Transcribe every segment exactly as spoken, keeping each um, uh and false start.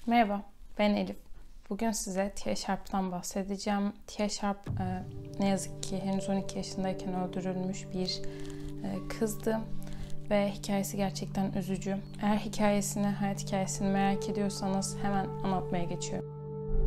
Merhaba, ben Elif. Bugün size Tia Sharp'tan bahsedeceğim. Tia Sharp e, ne yazık ki henüz on iki yaşındayken öldürülmüş bir e, kızdı ve hikayesi gerçekten üzücü. Eğer hikayesini, hayat hikayesini merak ediyorsanız hemen anlatmaya geçiyorum.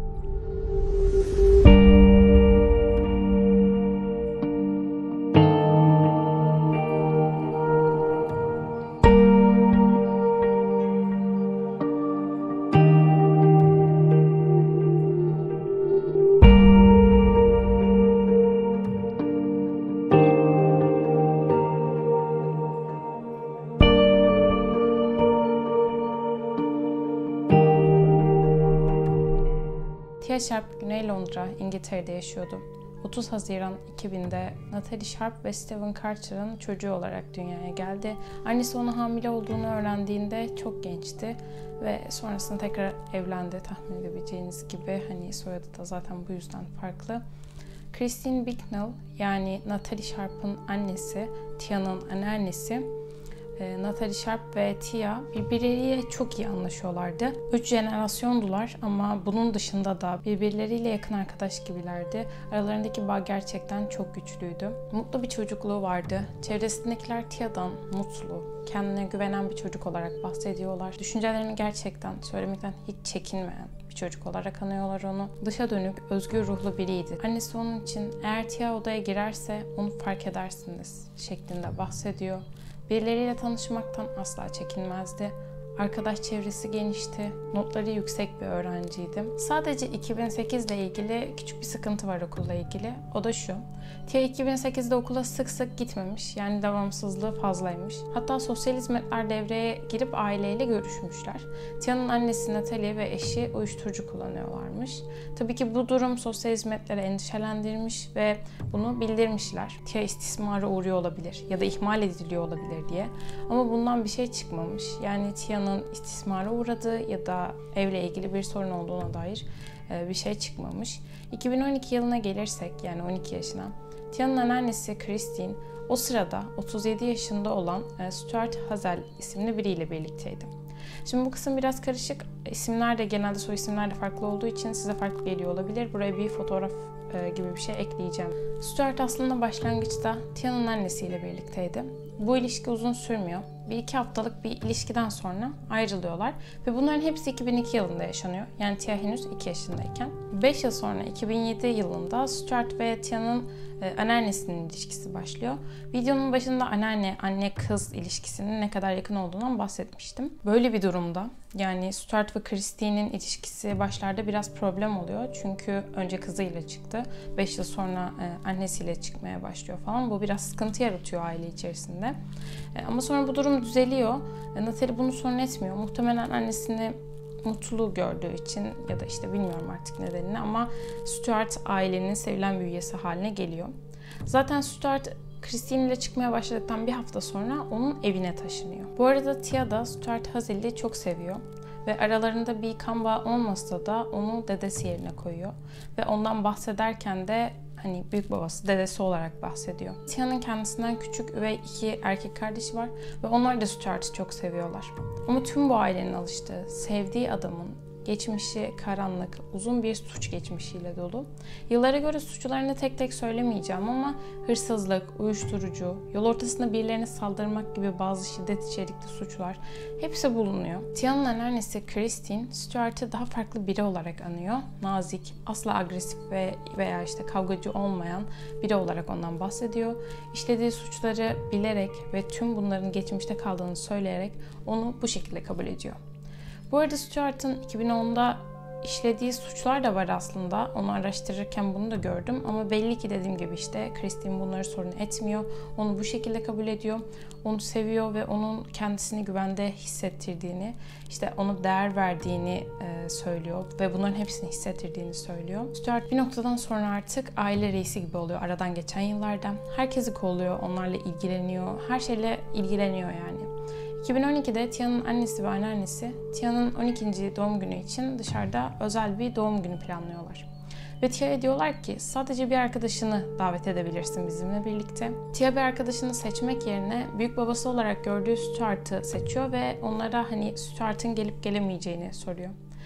Tia Sharp, Güney Londra, İngiltere'de yaşıyordu. otuz Haziran iki binde Natalie Sharp ve Stephen Carter'ın çocuğu olarak dünyaya geldi. Annesi ona hamile olduğunu öğrendiğinde çok gençti ve sonrasında tekrar evlendi, tahmin edebileceğiniz gibi. Hani soyadı da zaten bu yüzden farklı. Christine Bicknell, yani Natalie Sharp'ın annesi, Tia'nın anneannesi, Natalie Sharp ve Tia birbirleriyle çok iyi anlaşıyorlardı. Üç jenerasyondular ama bunun dışında da birbirleriyle yakın arkadaş gibilerdi. Aralarındaki bağ gerçekten çok güçlüydü. Mutlu bir çocukluğu vardı. Çevresindekiler Tia'dan mutlu, kendine güvenen bir çocuk olarak bahsediyorlar. Düşüncelerini gerçekten söylemekten hiç çekinmeyen bir çocuk olarak anıyorlar onu. Dışa dönük, özgür ruhlu biriydi. Annesi onun için eğer Tia odaya girerse onu fark edersiniz şeklinde bahsediyor. Birileriyle tanışmaktan asla çekinmezdi. Arkadaş çevresi genişti. Notları yüksek bir öğrenciydi. Sadece iki bin sekiz ile ilgili küçük bir sıkıntı var okulla ilgili. O da şu. Tia iki bin sekizde okula sık sık gitmemiş. Yani devamsızlığı fazlaymış. Hatta sosyal hizmetler devreye girip aileyle görüşmüşler. Tia'nın annesi Natalie ve eşi uyuşturucu kullanıyorlarmış. Tabii ki bu durum sosyal hizmetlere endişelendirmiş ve bunu bildirmişler. Tia istismara uğruyor olabilir ya da ihmal ediliyor olabilir diye. Ama bundan bir şey çıkmamış. Yani Tia'nın istismara uğradığı ya da evle ilgili bir sorun olduğuna dair bir şey çıkmamış. iki bin on iki yılına gelirsek, yani on iki yaşına, Tia'nın anneannesi Christine o sırada otuz yedi yaşında olan Stuart Hazel isimli biriyle birlikteydi. Şimdi bu kısım biraz karışık. İsimler de genelde soy isimler de farklı olduğu için size farklı geliyor olabilir. Buraya bir fotoğraf gibi bir şey ekleyeceğim. Stuart aslında başlangıçta Tia'nın annesiyle birlikteydi. Bu ilişki uzun sürmüyor. Bir iki haftalık bir ilişkiden sonra ayrılıyorlar ve bunların hepsi iki bin iki yılında yaşanıyor. Yani Tia henüz iki yaşındayken. beş yıl sonra iki bin yedi yılında Stuart ve Tia'nın e, anneannesinin ilişkisi başlıyor. Videonun başında anneanne, anne-kız ilişkisinin ne kadar yakın olduğundan bahsetmiştim. Böyle bir durumda yani Stuart ve Christine'in ilişkisi başlarda biraz problem oluyor. Çünkü önce kızıyla çıktı. beş yıl sonra e, annesiyle çıkmaya başlıyor falan. Bu biraz sıkıntı yaratıyor aile içerisinde. E, ama sonra bu durum düzeliyor. E, Natalie bunu sorun etmiyor. Muhtemelen annesini mutlu gördüğü için ya da işte bilmiyorum artık nedenini, ama Stuart ailenin sevilen bir üyesi haline geliyor. Zaten Stuart Christine ile çıkmaya başladıktan bir hafta sonra onun evine taşınıyor. Bu arada Tia da Stuart Hazel'i çok seviyor ve aralarında bir kan bağı olmasa da onu dedesi yerine koyuyor ve ondan bahsederken de hani büyük babası, dedesi olarak bahsediyor. Tia'nın kendisinden küçük üvey iki erkek kardeşi var ve onlar da Stuart'ı çok seviyorlar. Ama tüm bu ailenin alıştığı, sevdiği adamın geçmişi karanlık, uzun bir suç geçmişiyle dolu. Yıllara göre suçlarını tek tek söylemeyeceğim ama hırsızlık, uyuşturucu, yol ortasında birilerine saldırmak gibi bazı şiddet içerikli suçlar hepsi bulunuyor. Tia'nın anneannesi Christine, Stuart'ı daha farklı biri olarak anıyor. Nazik, asla agresif ve veya işte kavgacı olmayan biri olarak ondan bahsediyor. İşlediği suçları bilerek ve tüm bunların geçmişte kaldığını söyleyerek onu bu şekilde kabul ediyor. Bu arada Stuart'ın iki bin onda işlediği suçlar da var aslında. Onu araştırırken bunu da gördüm. Ama belli ki dediğim gibi işte Christine bunları sorun etmiyor. Onu bu şekilde kabul ediyor. Onu seviyor ve onun kendisini güvende hissettirdiğini, işte ona değer verdiğini e, söylüyor. Ve bunların hepsini hissettirdiğini söylüyor. Stuart bir noktadan sonra artık aile reisi gibi oluyor aradan geçen yıllarda. Herkesi kolluyor, onlarla ilgileniyor. Her şeyle ilgileniyor yani. iki bin on ikide Tia'nın annesi ve anneannesi Tia'nın on ikinci doğum günü için dışarıda özel bir doğum günü planlıyorlar. Ve Tia'ya diyorlar ki sadece bir arkadaşını davet edebilirsin bizimle birlikte. Tia bir arkadaşını seçmek yerine büyük babası olarak gördüğü Stuart'ı seçiyor ve onlara hani Stuart'ın gelip gelemeyeceğini soruyor.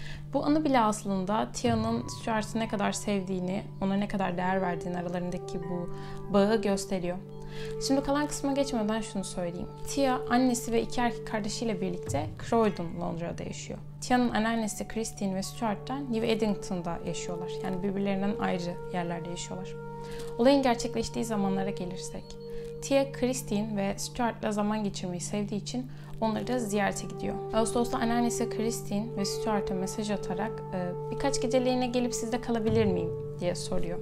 Bu anı bile aslında Tia'nın Stuart'ı ne kadar sevdiğini, ona ne kadar değer verdiğini, aralarındaki bu bağı gösteriyor. Şimdi kalan kısma geçmeden şunu söyleyeyim. Tia, annesi ve iki erkek kardeşiyle birlikte Croydon, Londra'da yaşıyor. Tia'nın anneannesi Christine ve Stuart da New Eddington'da yaşıyorlar. Yani birbirlerinden ayrı yerlerde yaşıyorlar. Olayın gerçekleştiği zamanlara gelirsek, Tia, Christine ve Stuart'la zaman geçirmeyi sevdiği için onları da ziyarete gidiyor. Ağustos'ta anneannesi Christine ve Stuart'a mesaj atarak birkaç geceliğine gelip sizde kalabilir miyim diye soruyor.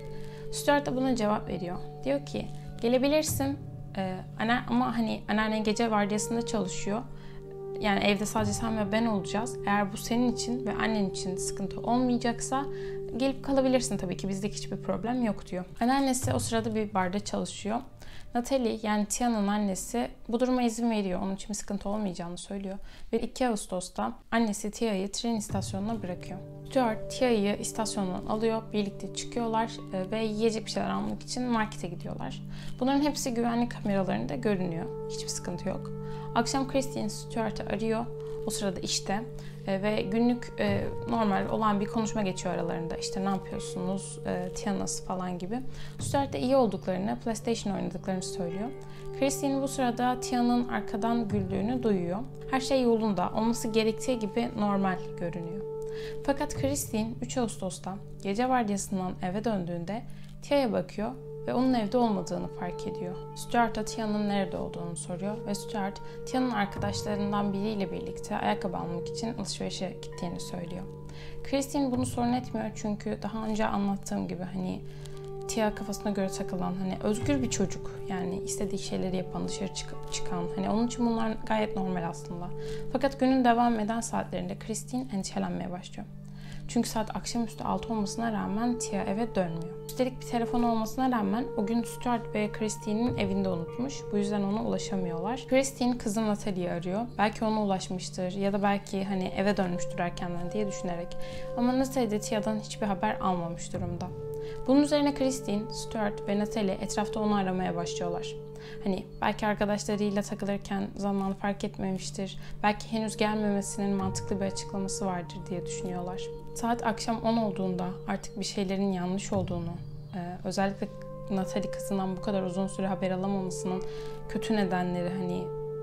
Stuart da buna cevap veriyor. Diyor ki gelebilirsin ee, ama hani anneannen gece vardiyasında çalışıyor. Yani evde sadece sen ve ben olacağız. Eğer bu senin için ve annen için sıkıntı olmayacaksa gelip kalabilirsin tabii ki. Bizdeki hiçbir problem yok diyor. Anneannesi o sırada bir barda çalışıyor. Natalie, yani Tia'nın annesi bu duruma izin veriyor. Onun için bir sıkıntı olmayacağını söylüyor. Ve iki Ağustos'ta annesi Tia'yı tren istasyonuna bırakıyor. Stuart Tia'yı istasyondan alıyor. Birlikte çıkıyorlar ve yiyecek bir şeyler almak için markete gidiyorlar. Bunların hepsi güvenlik kameralarında görünüyor. Hiçbir sıkıntı yok. Akşam Christine Stuart'ı arıyor. O sırada işte e, ve günlük e, normal olan bir konuşma geçiyor aralarında. İşte ne yapıyorsunuz, e, Tia nasıl falan gibi. Stuart da iyi olduklarını, PlayStation oynadıklarını söylüyor. Christine bu sırada Tia'nın arkadan güldüğünü duyuyor. Her şey yolunda, olması gerektiği gibi normal görünüyor. Fakat Christine üç Ağustos'ta gece vardiyasından eve döndüğünde Tia'ya bakıyor ve onun evde olmadığını fark ediyor. Stuart da Tia'nın nerede olduğunu soruyor ve Stuart, Tia'nın arkadaşlarından biriyle birlikte ayakkabı almak için alışverişe gittiğini söylüyor. Christine bunu sorun etmiyor çünkü daha önce anlattığım gibi hani Tia kafasına göre takılan, hani özgür bir çocuk, yani istediği şeyleri yapan, dışarı çık- çıkan, hani onun için bunlar gayet normal aslında. Fakat günün devam eden saatlerinde Christine endişelenmeye başlıyor. Çünkü saat akşamüstü altı olmasına rağmen Tia eve dönmüyor. Üstelik bir telefon olmasına rağmen o gün Stuart ve Christine'in evinde unutmuş. Bu yüzden ona ulaşamıyorlar. Christine kızı Natalie'yi arıyor. Belki ona ulaşmıştır ya da belki hani eve dönmüştür erkenden diye düşünerek. Ama Natalie de Tia'dan hiçbir haber almamış durumda. Bunun üzerine Christine, Stuart ve Natalie etrafta onu aramaya başlıyorlar. Hani belki arkadaşlarıyla takılırken zamanı fark etmemiştir. Belki henüz gelmemesinin mantıklı bir açıklaması vardır diye düşünüyorlar. Saat akşam on olduğunda artık bir şeylerin yanlış olduğunu, özellikle Natalie kızından bu kadar uzun süre haber alamamasının kötü nedenleri, hani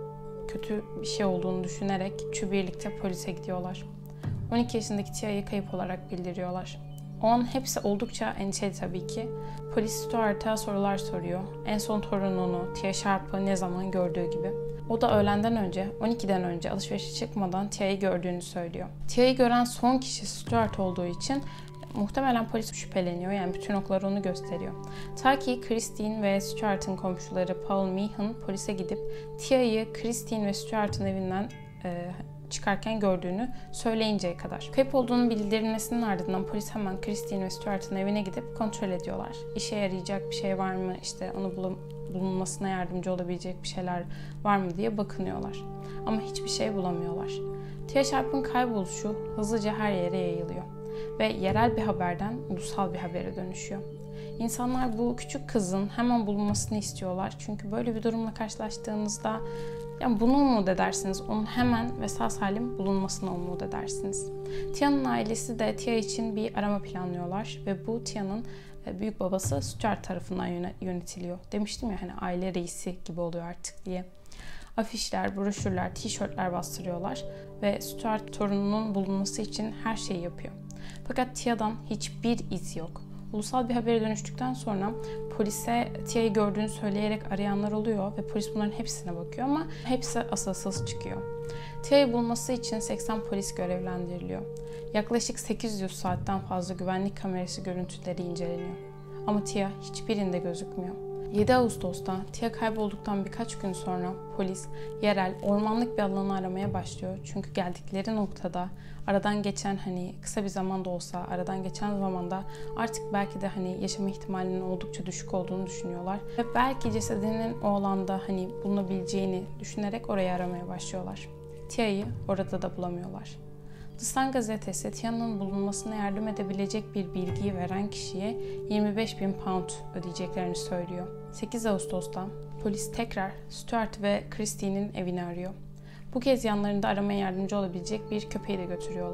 kötü bir şey olduğunu düşünerek üçü birlikte polise gidiyorlar. on iki yaşındaki Tia'yı kayıp olarak bildiriyorlar. O an hepsi oldukça endişeli tabii ki. Polis Stuart'a sorular soruyor. En son torununu, Tia Sharp'ı ne zaman gördüğü gibi. O da öğlenden önce, on ikiden önce alışverişe çıkmadan Tia'yı gördüğünü söylüyor. Tia'yı gören son kişi Stuart olduğu için muhtemelen polis şüpheleniyor. Yani bütün oklar onu gösteriyor. Ta ki Christine ve Stuart'ın komşuları Paul Meehan polise gidip Tia'yı Christine ve Stuart'ın evinden e, çıkarken gördüğünü söyleyinceye kadar. Kayıp olduğunu bildirilmesinin ardından polis hemen Christine ve Stuart'ın evine gidip kontrol ediyorlar. İşe yarayacak bir şey var mı, işte onu bul- bulunmasına yardımcı olabilecek bir şeyler var mı diye bakınıyorlar. Ama hiçbir şey bulamıyorlar. Tia Sharp'ın kayboluşu hızlıca her yere yayılıyor ve yerel bir haberden ulusal bir habere dönüşüyor. İnsanlar bu küçük kızın hemen bulunmasını istiyorlar. Çünkü böyle bir durumla karşılaştığınızda yani bunu umut edersiniz. Onun hemen ve sağ salim bulunmasını umut edersiniz. Tia'nın ailesi de Tia için bir arama planlıyorlar ve bu Tia'nın büyük babası Stuart tarafından yönetiliyor. Demiştim ya hani aile reisi gibi oluyor artık diye. Afişler, broşürler, tişörtler bastırıyorlar ve Stuart torununun bulunması için her şeyi yapıyor. Fakat Tia'dan hiçbir iz yok. Ulusal bir habere dönüştükten sonra polise Tia'yı gördüğünü söyleyerek arayanlar oluyor ve polis bunların hepsine bakıyor ama hepsi asılsız çıkıyor. Tia'yı bulması için seksen polis görevlendiriliyor. Yaklaşık sekiz yüz saatten fazla güvenlik kamerası görüntüleri inceleniyor. Ama Tia hiçbirinde gözükmüyor. yedi Ağustos'ta Tia kaybolduktan birkaç gün sonra polis yerel ormanlık bir alanı aramaya başlıyor. Çünkü geldikleri noktada aradan geçen hani kısa bir zaman da olsa aradan geçen zamanda artık belki de hani yaşama ihtimalinin oldukça düşük olduğunu düşünüyorlar. Ve belki cesedinin o alanda hani bulunabileceğini düşünerek orayı aramaya başlıyorlar. Tia'yı orada da bulamıyorlar. The Sun gazetesi Tia'nın bulunmasına yardım edebilecek bir bilgiyi veren kişiye yirmi beş bin pound ödeyeceklerini söylüyor. sekiz Ağustos'ta polis tekrar Stuart ve Christine'in evini arıyor. Bu kez yanlarında aramaya yardımcı olabilecek bir köpeği de götürüyorlar.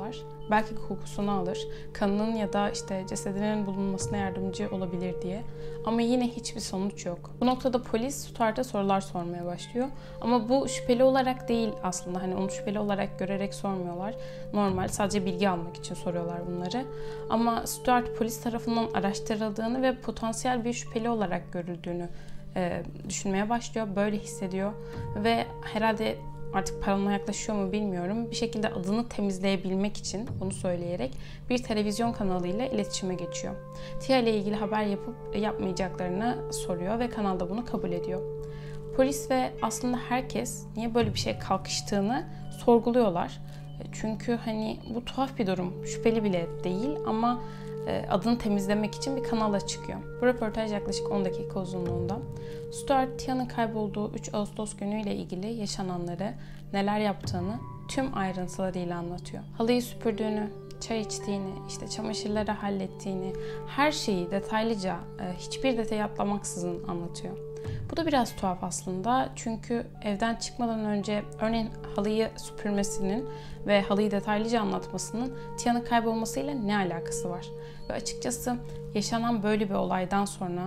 Belki kokusunu alır, kanının ya da işte cesedinin bulunmasına yardımcı olabilir diye. Ama yine hiçbir sonuç yok. Bu noktada polis Stuart'a sorular sormaya başlıyor. Ama bu şüpheli olarak değil aslında. Hani onu şüpheli olarak görerek sormuyorlar. Normal, sadece bilgi almak için soruyorlar bunları. Ama Stuart polis tarafından araştırıldığını ve potansiyel bir şüpheli olarak görüldüğünü e, düşünmeye başlıyor. Böyle hissediyor ve herhalde artık paranoyaklaşıyor mu bilmiyorum. Bir şekilde adını temizleyebilmek için bunu söyleyerek bir televizyon kanalıyla iletişime geçiyor. Tia ile ilgili haber yapıp yapmayacaklarını soruyor ve kanalda bunu kabul ediyor. Polis ve aslında herkes niye böyle bir şeye kalkıştığını sorguluyorlar. Çünkü hani bu tuhaf bir durum. Şüpheli bile değil ama adını temizlemek için bir kanala çıkıyor. Bu röportaj yaklaşık on dakika uzunluğunda. Stuart, Tia'nın kaybolduğu üç Ağustos günüyle ilgili yaşananları, neler yaptığını tüm ayrıntılarıyla anlatıyor. Halıyı süpürdüğünü, çay içtiğini, işte çamaşırları hallettiğini, her şeyi detaylıca, hiçbir detayı atlamaksızın anlatıyor. Bu da biraz tuhaf aslında çünkü evden çıkmadan önce örneğin halıyı süpürmesinin ve halıyı detaylıca anlatmasının Tia'nın kaybolmasıyla ne alakası var? Ve açıkçası yaşanan böyle bir olaydan sonra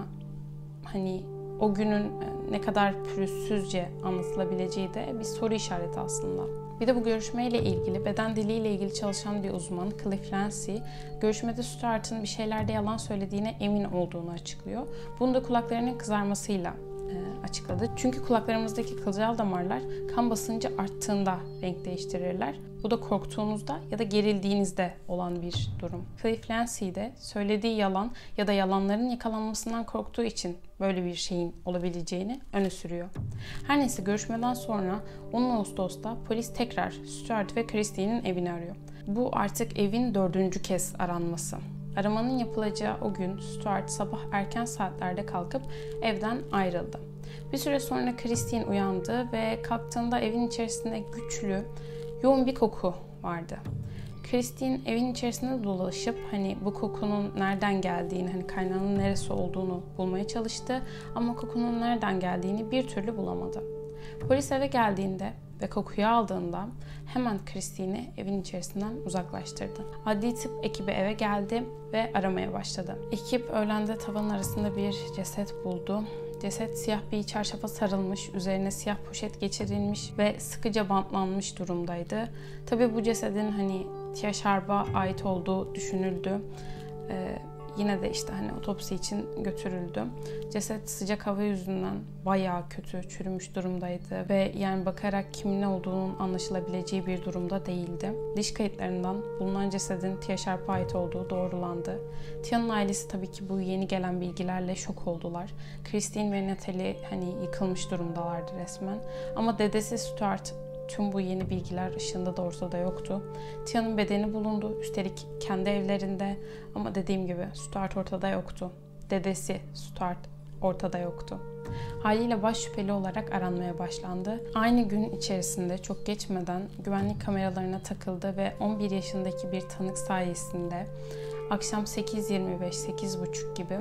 hani o günün ne kadar pürüzsüzce anlatılabileceği de bir soru işareti aslında. Bir de bu görüşmeyle ilgili, beden diliyle ilgili çalışan bir uzman Cliff Lancy, görüşmede Stuart'ın bir şeylerde yalan söylediğine emin olduğunu açıklıyor. Bunu da kulaklarının kızarmasıyla açıkladı. Çünkü kulaklarımızdaki kılcal damarlar kan basıncı arttığında renk değiştirirler. Bu da korktuğunuzda ya da gerildiğinizde olan bir durum. Cliff Lancy de söylediği yalan ya da yalanların yakalanmasından korktuğu için böyle bir şeyin olabileceğini öne sürüyor. Her neyse görüşmeden sonra on Ağustos'ta polis tekrar Stuart ve Christie'nin evini arıyor. Bu artık evin dördüncü kez aranması. Aramanın yapılacağı o gün Stuart sabah erken saatlerde kalkıp evden ayrıldı. Bir süre sonra Christine uyandı ve kalktığında evin içerisinde güçlü, yoğun bir koku vardı. Christine evin içerisinde dolaşıp hani bu kokunun nereden geldiğini, hani kaynağının neresi olduğunu bulmaya çalıştı ama kokunun nereden geldiğini bir türlü bulamadı. Polis eve geldiğinde ve kokuyu aldığında hemen Christine'i evin içerisinden uzaklaştırdı. Adli tıp ekibi eve geldi ve aramaya başladı. Ekip öğlende tavanın arasında bir ceset buldu. Ceset siyah bir çarşafa sarılmış, üzerine siyah poşet geçirilmiş ve sıkıca bantlanmış durumdaydı. Tabii bu cesedin hani Tia Sharp'a ait olduğu düşünüldü. Ee, Yine de işte hani otopsi için götürüldü. Ceset sıcak hava yüzünden bayağı kötü, çürümüş durumdaydı ve yani bakarak kimin ne olduğunun anlaşılabileceği bir durumda değildi. Diş kayıtlarından bulunan cesedin Tia Sharp'a ait olduğu doğrulandı. Tia'nın ailesi tabii ki bu yeni gelen bilgilerle şok oldular. Christine ve Natalie hani yıkılmış durumdalardı resmen. Ama dedesi Stuart tüm bu yeni bilgiler ışığında da ortada yoktu. Tia'nın bedeni bulundu. Üstelik kendi evlerinde. Ama dediğim gibi Stuart ortada yoktu. Dedesi Stuart ortada yoktu. Haliyle baş şüpheli olarak aranmaya başlandı. Aynı gün içerisinde çok geçmeden güvenlik kameralarına takıldı ve on bir yaşındaki bir tanık sayesinde akşam sekiz yirmi beş sekiz buçuk gibi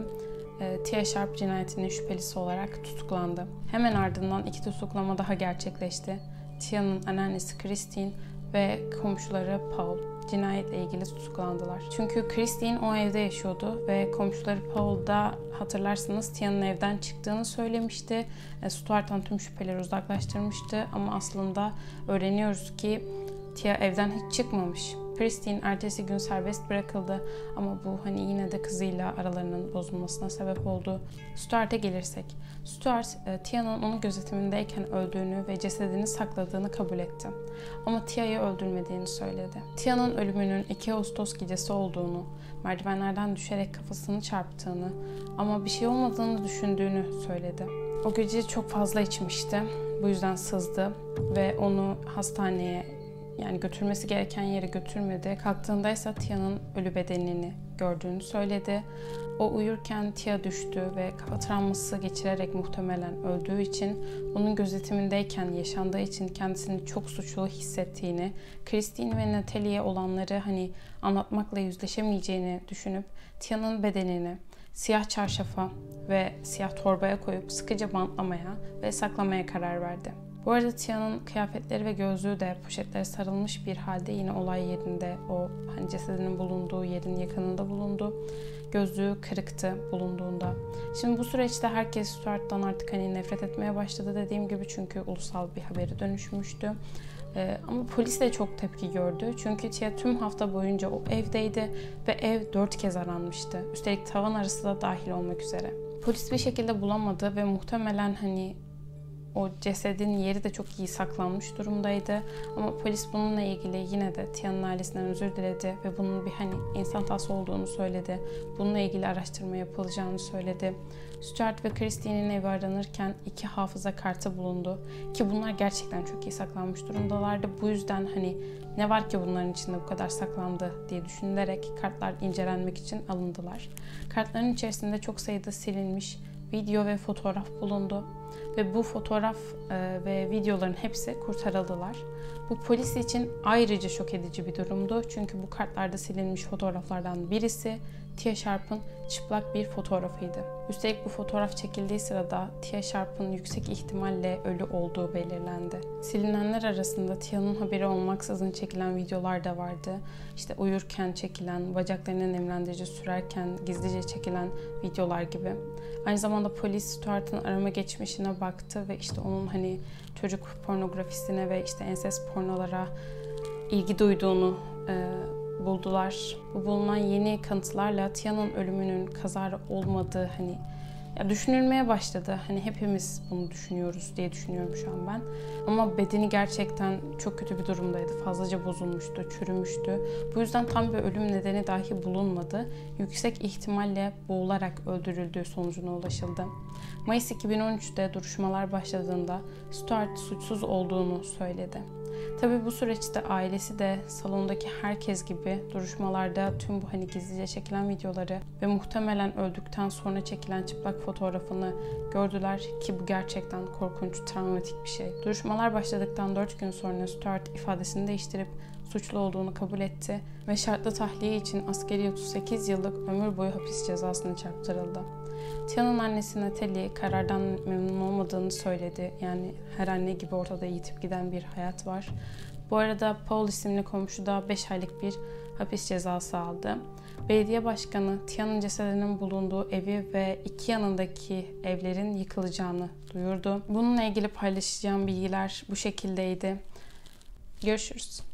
Tia Sharp cinayetinin şüphelisi olarak tutuklandı. Hemen ardından iki tutuklama daha gerçekleşti. Tia'nın anneannesi Christine ve komşuları Paul cinayetle ilgili tutuklandılar. Çünkü Christine o evde yaşıyordu ve komşuları Paul da hatırlarsanız Tia'nın evden çıktığını söylemişti. Stuart'tan tüm şüpheleri uzaklaştırmıştı ama aslında öğreniyoruz ki Tia evden hiç çıkmamış. Christine ertesi gün serbest bırakıldı ama bu hani yine de kızıyla aralarının bozulmasına sebep oldu. Stuart'a gelirsek, Stuart Tia'nın onun gözetimindeyken öldüğünü ve cesedini sakladığını kabul etti. Ama Tia'yı öldürmediğini söyledi. Tia'nın ölümünün iki Ağustos gecesi olduğunu, merdivenlerden düşerek kafasını çarptığını ama bir şey olmadığını düşündüğünü söyledi. O gece çok fazla içmişti. Bu yüzden sızdı ve onu hastaneye yani götürmesi gereken yere götürmedi. Kalktığında ise Tia'nın ölü bedenini gördüğünü söyledi. O uyurken Tia düştü ve kafa travması geçirerek muhtemelen öldüğü için onun gözetimindeyken yaşandığı için kendisini çok suçlu hissettiğini, Christine ve Natalie'ye olanları hani anlatmakla yüzleşemeyeceğini düşünüp Tia'nın bedenini siyah çarşafa ve siyah torbaya koyup sıkıca bantlamaya ve saklamaya karar verdi. Bu arada Tia'nın kıyafetleri ve gözlüğü de poşetlere sarılmış bir halde yine olay yerinde, o hani cesedinin bulunduğu yerin yakınında bulundu. Gözlüğü kırıktı bulunduğunda. Şimdi bu süreçte herkes Stuart'tan artık hani nefret etmeye başladı dediğim gibi, çünkü ulusal bir habere dönüşmüştü. Ee, ama polis de çok tepki gördü. Çünkü Tia tüm hafta boyunca o evdeydi ve ev dört kez aranmıştı. Üstelik tavan arası da dahil olmak üzere. Polis bir şekilde bulamadı ve muhtemelen hani o cesedin yeri de çok iyi saklanmış durumdaydı. Ama polis bununla ilgili yine de Tia'nın ailesinden özür diledi ve bunun bir hani insan hatası olduğunu söyledi. Bununla ilgili araştırma yapılacağını söyledi. Stuart ve Christine'in evi aranırken iki hafıza kartı bulundu. Ki bunlar gerçekten çok iyi saklanmış durumdalardı. Bu yüzden hani ne var ki bunların içinde bu kadar saklandı diye düşünülerek kartlar incelenmek için alındılar. Kartların içerisinde çok sayıda silinmiş video ve fotoğraf bulundu. Ve bu fotoğraf e, ve videoların hepsi kurtarıldılar. Bu polis için ayrıca şok edici bir durumdu. Çünkü bu kartlarda silinmiş fotoğraflardan birisi Tia Sharp'ın çıplak bir fotoğrafıydı. Üstelik bu fotoğraf çekildiği sırada Tia Sharp'ın yüksek ihtimalle ölü olduğu belirlendi. Silinenler arasında Tia'nın haberi olmaksızın çekilen videolar da vardı. İşte uyurken çekilen, bacaklarına nemlendirici sürerken gizlice çekilen videolar gibi. Aynı zamanda polis Stuart'ın arama geçmişine baktı ve işte onun hani çocuk pornografisine ve işte ensest pornolara ilgi duyduğunu e, buldular. Bu bulunan yeni kanıtlarla Tia'nın ölümünün kazara olmadığı hani ya düşünülmeye başladı. Hani hepimiz bunu düşünüyoruz diye düşünüyorum şu an ben. Ama bedeni gerçekten çok kötü bir durumdaydı. Fazlaca bozulmuştu, çürümüştü. Bu yüzden tam bir ölüm nedeni dahi bulunmadı. Yüksek ihtimalle boğularak öldürüldüğü sonucuna ulaşıldı. Mayıs iki bin on üçte duruşmalar başladığında Stuart suçsuz olduğunu söyledi. Tabii bu süreçte ailesi de salondaki herkes gibi duruşmalarda tüm bu hani gizlice çekilen videoları ve muhtemelen öldükten sonra çekilen çıplak fotoğrafını gördüler ki bu gerçekten korkunç, travmatik bir şey. Duruşmalar başladıktan dört gün sonra Stuart ifadesini değiştirip suçlu olduğunu kabul etti ve şartlı tahliye için askeri otuz sekiz yıllık ömür boyu hapis cezasına çarptırıldı. Tia'nın annesi Natalie karardan memnun olmadığını söyledi. Yani her anne gibi ortada yitip giden bir hayat var. Bu arada Paul isimli komşu da beş aylık bir hapis cezası aldı. Belediye başkanı Tia'nın cesedinin bulunduğu evi ve iki yanındaki evlerin yıkılacağını duyurdu. Bununla ilgili paylaşacağım bilgiler bu şekildeydi. Görüşürüz.